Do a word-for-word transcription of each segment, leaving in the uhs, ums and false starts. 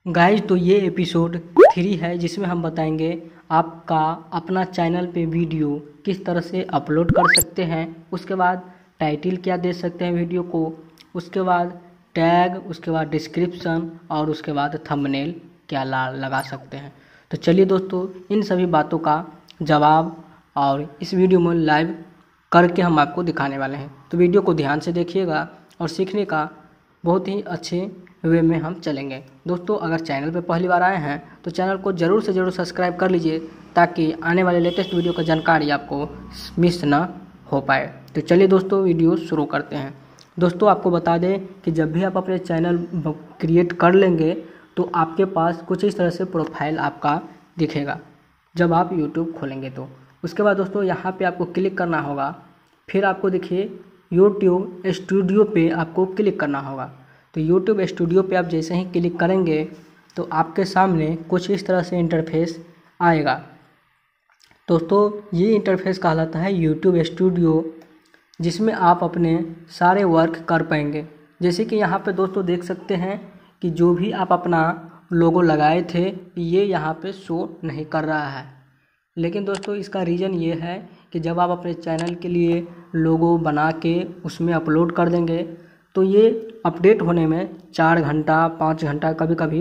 Guys तो ये episode three है जिसमें हम बताएंगे आपका अपना चैनल पे वीडियो किस तरह से अपलोड कर सकते हैं। उसके बाद टाइटल क्या दे सकते हैं वीडियो को, उसके बाद टैग, उसके बाद डिस्क्रिप्शन और उसके बाद थंबनेल क्या ला लगा सकते हैं। तो चलिए दोस्तों, इन सभी बातों का जवाब और इस वीडियो में लाइव करके हम आपको दिखाने वाले हैं। तो वीडियो को ध्यान से देखिएगा और सीखने का बहुत ही अच्छे वे में हम चलेंगे। दोस्तों, अगर चैनल पर पहली बार आए हैं तो चैनल को ज़रूर से ज़रूर सब्सक्राइब कर लीजिए ताकि आने वाले लेटेस्ट वीडियो का जानकारी आपको मिस ना हो पाए। तो चलिए दोस्तों, वीडियो शुरू करते हैं। दोस्तों, आपको बता दें कि जब भी आप अपने चैनल क्रिएट कर लेंगे तो आपके पास कुछ इस तरह से प्रोफाइल आपका दिखेगा जब आप यूट्यूब खोलेंगे। तो उसके बाद दोस्तों यहाँ पे आपको क्लिक करना होगा। फिर आपको देखिए यूट्यूब स्टूडियो पे आपको क्लिक करना होगा। तो यूट्यूब स्टूडियो पे आप जैसे ही क्लिक करेंगे तो आपके सामने कुछ इस तरह से इंटरफेस आएगा। दोस्तों, ये इंटरफेस कहलाता है यूट्यूब स्टूडियो, जिसमें आप अपने सारे वर्क कर पाएंगे। जैसे कि यहाँ पे दोस्तों देख सकते हैं कि जो भी आप अपना लोगो लगाए थे ये यहाँ पे शो नहीं कर रहा है। लेकिन दोस्तों इसका रीज़न ये है कि जब आप अपने चैनल के लिए लोगो बना के उसमें अपलोड कर देंगे तो ये अपडेट होने में चार घंटा पाँच घंटा कभी कभी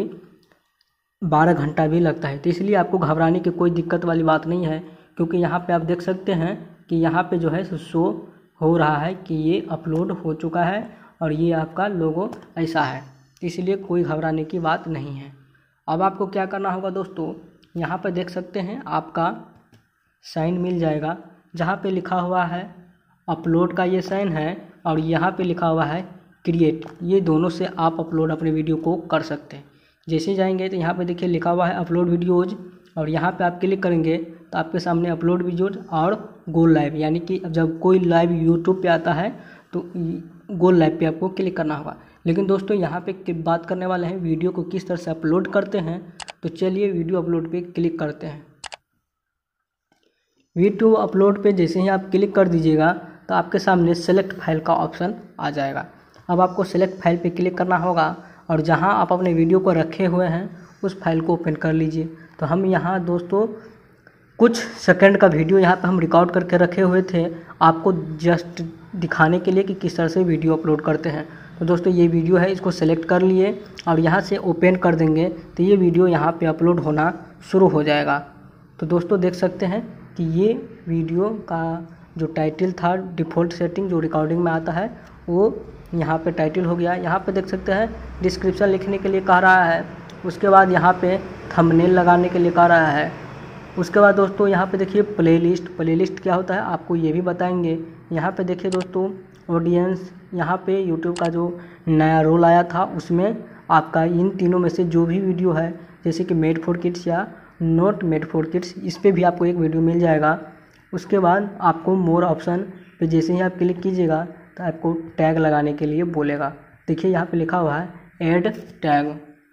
बारह घंटा भी लगता है। तो इसलिए आपको घबराने की कोई दिक्कत वाली बात नहीं है, क्योंकि यहाँ पे आप देख सकते हैं कि यहाँ पे जो है शो हो रहा है कि ये अपलोड हो चुका है और ये आपका लोगो ऐसा है। इसलिए कोई घबराने की बात नहीं है। अब आपको क्या करना होगा दोस्तों, यहाँ पे देख सकते हैं आपका साइन मिल जाएगा जहाँ पे लिखा हुआ है अपलोड का ये साइन है और यहाँ पे लिखा हुआ है क्रिएट। ये दोनों से आप अपलोड अपने वीडियो को कर सकते हैं। जैसे जाएंगे तो यहाँ पे देखिए लिखा हुआ है अपलोड वीडियोज़ और यहाँ पे आप क्लिक करेंगे तो आपके सामने अपलोड वीडियोज़ और गो लाइव, यानी कि जब कोई लाइव यूट्यूब पे आता है तो गो लाइव पे आपको क्लिक करना होगा। लेकिन दोस्तों यहाँ पे बात करने वाले हैं वीडियो को किस तरह से अपलोड करते हैं। तो चलिए वीडियो अपलोड पे क्लिक करते हैं। वीडियो अपलोड पे जैसे ही आप क्लिक कर दीजिएगा तो आपके सामने सेलेक्ट फाइल का ऑप्शन आ जाएगा। अब आपको सेलेक्ट फाइल पे क्लिक करना होगा और जहां आप अपने वीडियो को रखे हुए हैं उस फाइल को ओपन कर लीजिए। तो हम यहां दोस्तों कुछ सेकंड का वीडियो यहां पे हम रिकॉर्ड करके रखे हुए थे आपको जस्ट दिखाने के लिए कि किस तरह से वीडियो अपलोड करते हैं। तो दोस्तों ये वीडियो है, इसको सेलेक्ट कर लिए और यहाँ से ओपन कर देंगे तो ये वीडियो यहाँ पर अपलोड होना शुरू हो जाएगा। तो दोस्तों देख सकते हैं कि ये वीडियो का जो टाइटल था डिफ़ॉल्ट सेटिंग जो रिकॉर्डिंग में आता है वो यहाँ पे टाइटल हो गया। यहाँ पे देख सकते हैं डिस्क्रिप्शन लिखने के लिए कह रहा है, उसके बाद यहाँ पे थंबनेल लगाने के लिए कह रहा है। उसके बाद दोस्तों यहाँ पे देखिए प्लेलिस्ट। प्लेलिस्ट क्या होता है आपको ये भी बताएंगे। यहाँ पे देखिए दोस्तों ऑडियंस, यहाँ पे यूट्यूब का जो नया रोल आया था उसमें आपका इन तीनों में से जो भी वीडियो है, जैसे कि मेड फॉर किड्स या नॉट मेड फॉर किड्स, इस पर भी आपको एक वीडियो मिल जाएगा। उसके बाद आपको मोर ऑप्शन पे जैसे ही आप क्लिक कीजिएगा तो आपको टैग लगाने के लिए बोलेगा। देखिए यहाँ पे लिखा हुआ है ऐड टैग।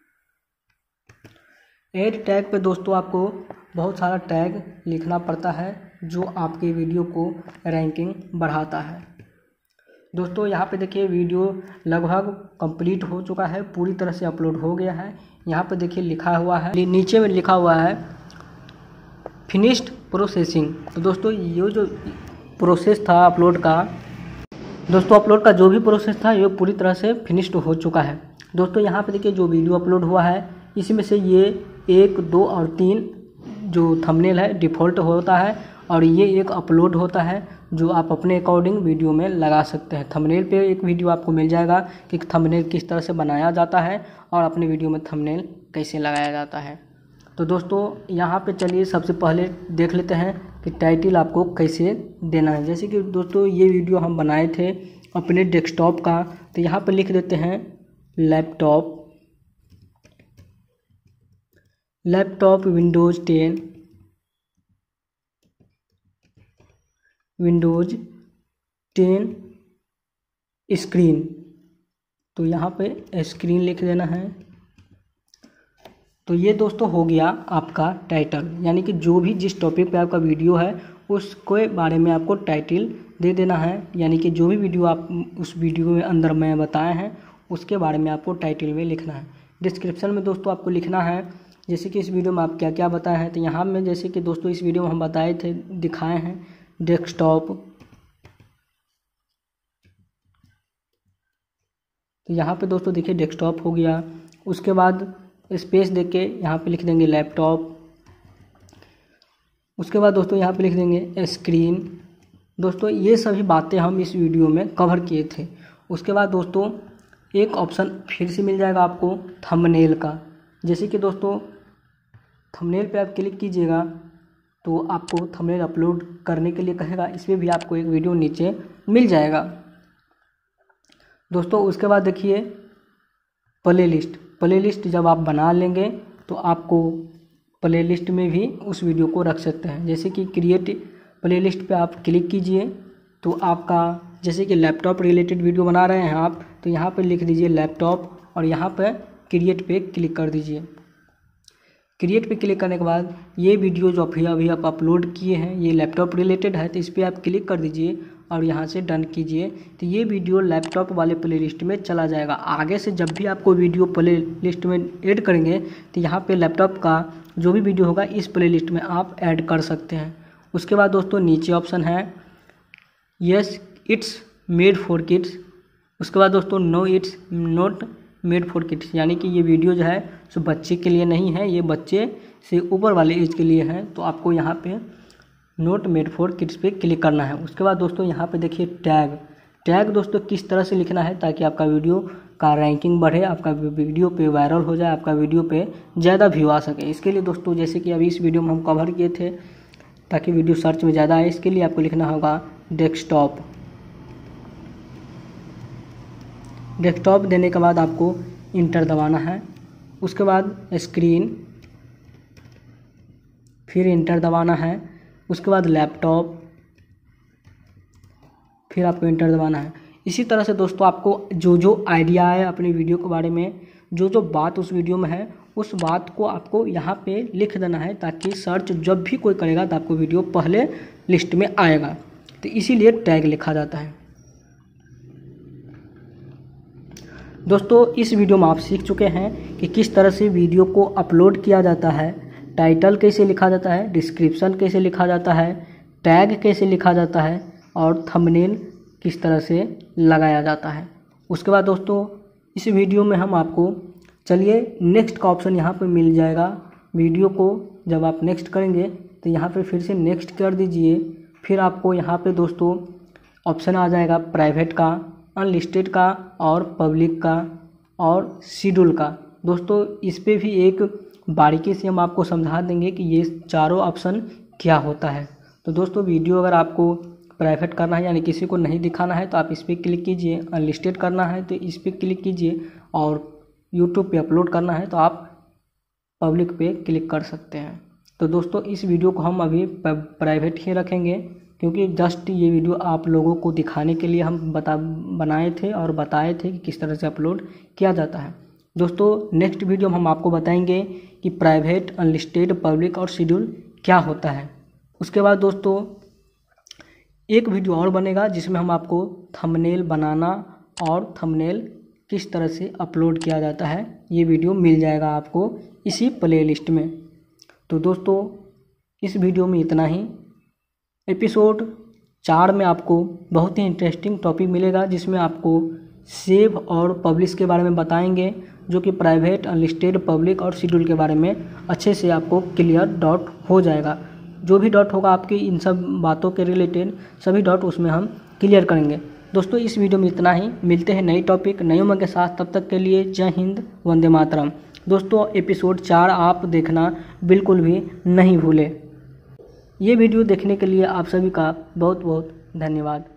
ऐड टैग पे दोस्तों आपको बहुत सारा टैग लिखना पड़ता है जो आपके वीडियो को रैंकिंग बढ़ाता है। दोस्तों यहाँ पे देखिए वीडियो लगभग कंप्लीट हो चुका है, पूरी तरह से अपलोड हो गया है। यहाँ पे देखिए लिखा हुआ है, नीचे में लिखा हुआ है फिनिश्ड प्रोसेसिंग। तो दोस्तों ये जो प्रोसेस था अपलोड का, दोस्तों अपलोड का जो भी प्रोसेस था ये पूरी तरह से फिनिश्ड हो चुका है। दोस्तों यहाँ पे देखिए जो वीडियो अपलोड हुआ है इसमें से ये एक, दो और तीन जो थंबनेल है डिफ़ॉल्ट होता है और ये एक अपलोड होता है जो आप अपने अकॉर्डिंग वीडियो में लगा सकते हैं। थंबनेल पे एक वीडियो आपको मिल जाएगा कि थंबनेल किस तरह से बनाया जाता है और अपने वीडियो में थंबनेल कैसे लगाया जाता है। तो दोस्तों यहाँ पे चलिए सबसे पहले देख लेते हैं कि टाइटल आपको कैसे देना है। जैसे कि दोस्तों ये वीडियो हम बनाए थे अपने डेस्कटॉप का, तो यहाँ पे लिख देते हैं laptop laptop Windows ten Windows ten screen. तो यहाँ पे स्क्रीन लिख देना है। तो ये दोस्तों हो गया आपका टाइटल, यानी कि जो भी जिस टॉपिक पे आपका वीडियो है उसके बारे में आपको टाइटल दे देना है। यानी कि जो भी वीडियो आप उस वीडियो में अंदर में बताए हैं उसके बारे में आपको टाइटल में लिखना है। डिस्क्रिप्शन में दोस्तों आपको लिखना है जैसे कि इस वीडियो में आप क्या क्या बताए हैं। तो यहाँ में जैसे कि दोस्तों इस वीडियो में हम बताए थे, दिखाए हैं डेस्कटॉप। तो यहाँ पे दोस्तों देखिए डेस्कटॉप हो गया। उसके बाद स्पेस दे के यहाँ पे लिख देंगे लैपटॉप। उसके बाद दोस्तों यहाँ पे लिख देंगे स्क्रीन। दोस्तों ये सभी बातें हम इस वीडियो में कवर किए थे। उसके बाद दोस्तों एक ऑप्शन फिर से मिल जाएगा आपको थंबनेल का। जैसे कि दोस्तों थंबनेल पे आप क्लिक कीजिएगा तो आपको थंबनेल अपलोड करने के लिए कहेगा। इस पर भी आपको एक वीडियो नीचे मिल जाएगा दोस्तों। उसके बाद देखिए प्ले लिस्ट। प्ले लिस्ट जब आप बना लेंगे तो आपको प्ले लिस्ट में भी उस वीडियो को रख सकते हैं। जैसे कि क्रिएट प्ले लिस्ट पर आप क्लिक कीजिए तो आपका जैसे कि लैपटॉप रिलेटेड वीडियो बना रहे हैं आप, तो यहाँ पर लिख दीजिए लैपटॉप और यहाँ पर क्रिएट पे क्लिक कर दीजिए। क्रिएट पे क्लिक करने के बाद ये वीडियो जो अभी अभी आप अपलोड किए हैं ये लैपटॉप रिलेटेड है, तो इस पर आप क्लिक कर दीजिए और यहाँ से डन कीजिए। तो ये वीडियो लैपटॉप वाले प्ले लिस्ट में चला जाएगा। आगे से जब भी आपको वीडियो प्ले लिस्ट में ऐड करेंगे तो यहाँ पे लैपटॉप का जो भी वीडियो होगा इस प्ले लिस्ट में आप ऐड कर सकते हैं। उसके बाद दोस्तों नीचे ऑप्शन है yes it's made for kids. उसके बाद दोस्तों no it's not made for kids, यानी कि ये वीडियो जो है सो बच्चे के लिए नहीं है, ये बच्चे से ऊपर वाले एज के लिए है। तो आपको यहाँ पे नोट मेड फॉर किड्स पे क्लिक करना है। उसके बाद दोस्तों यहाँ पे देखिए टैग। टैग दोस्तों किस तरह से लिखना है ताकि आपका वीडियो का रैंकिंग बढ़े, आपका वीडियो पे वायरल हो जाए, आपका वीडियो पे ज़्यादा व्यू आ सके। इसके लिए दोस्तों जैसे कि अभी इस वीडियो में हम कवर किए थे ताकि वीडियो सर्च में ज़्यादा आए, इसके लिए आपको लिखना होगा डेस्कटॉप। डेस्कटॉप देने के बाद आपको इंटर दबाना है। उसके बाद स्क्रीन, फिर इंटर दबाना है। उसके बाद लैपटॉप, फिर आपको इंटर दबाना है। इसी तरह से दोस्तों आपको जो जो आइडिया है अपनी वीडियो के बारे में, जो जो बात उस वीडियो में है उस बात को आपको यहाँ पे लिख देना है ताकि सर्च जब भी कोई करेगा तो आपको वीडियो पहले लिस्ट में आएगा। तो इसीलिए टैग लिखा जाता है। दोस्तों इस वीडियो में आप सीख चुके हैं कि किस तरह से वीडियो को अपलोड किया जाता है, टाइटल कैसे लिखा जाता है, डिस्क्रिप्शन कैसे लिखा जाता है, टैग कैसे लिखा जाता है और थंबनेल किस तरह से लगाया जाता है। उसके बाद दोस्तों इस वीडियो में हम आपको चलिए नेक्स्ट का ऑप्शन यहाँ पे मिल जाएगा। वीडियो को जब आप नेक्स्ट करेंगे तो यहाँ पे फिर से नेक्स्ट कर दीजिए। फिर आपको यहाँ पे दोस्तों ऑप्शन आ जाएगा प्राइवेट का, अनलिस्टेड का और पब्लिक का और शेड्यूल का। दोस्तों इस पे भी एक बारीकी से हम आपको समझा देंगे कि ये चारों ऑप्शन क्या होता है। तो दोस्तों वीडियो अगर आपको प्राइवेट करना है यानी किसी को नहीं दिखाना है तो आप इस पर क्लिक कीजिए, अनलिस्टेड करना है तो इस पर क्लिक कीजिए और यूट्यूब पे अपलोड करना है तो आप पब्लिक पे क्लिक कर सकते हैं। तो दोस्तों इस वीडियो को हम अभी प्राइवेट ही रखेंगे क्योंकि जस्ट ये वीडियो आप लोगों को दिखाने के लिए हम बता बनाए थे और बताए थे कि किस तरह से अपलोड किया जाता है। दोस्तों नेक्स्ट वीडियो में हम आपको बताएंगे कि प्राइवेट, अनलिस्टेड, पब्लिक और शेड्यूल क्या होता है। उसके बाद दोस्तों एक वीडियो और बनेगा जिसमें हम आपको थंबनेल बनाना और थंबनेल किस तरह से अपलोड किया जाता है ये वीडियो मिल जाएगा आपको इसी प्ले लिस्ट में। तो दोस्तों इस वीडियो में इतना ही। एपिसोड चार में आपको बहुत ही इंटरेस्टिंग टॉपिक मिलेगा जिसमें आपको सेव और पब्लिश के बारे में बताएंगे, जो कि प्राइवेट, अनलिस्टेड, पब्लिक और शेड्यूल के बारे में अच्छे से आपको क्लियर डॉट हो जाएगा। जो भी डॉट होगा आपकी इन सब बातों के रिलेटेड सभी डॉट उसमें हम क्लियर करेंगे। दोस्तों इस वीडियो में इतना ही। मिलते हैं नई टॉपिक नई उम्र के साथ, तब तक के लिए जय हिंद, वंदे मातरम। दोस्तों एपिसोड चार आप देखना बिल्कुल भी नहीं भूलें। ये वीडियो देखने के लिए आप सभी का बहुत बहुत धन्यवाद।